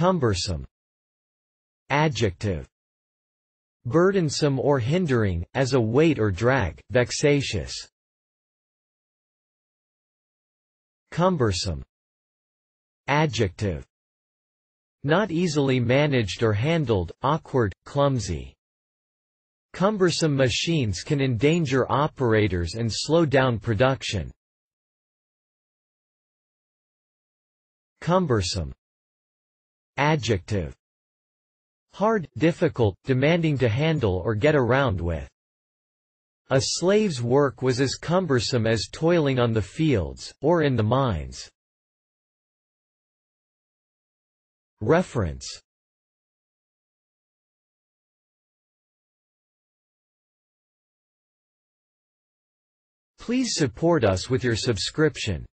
Cumbersome. Adjective. Burdensome or hindering, as a weight or drag, vexatious. Cumbersome. Adjective. Not easily managed or handled, awkward, clumsy. Cumbersome machines can endanger operators and slow down production. Cumbersome. Adjective. Hard, difficult, demanding to handle or get around with. A slave's work was as cumbersome as toiling on the fields, or in the mines. Reference. Please support us with your subscription.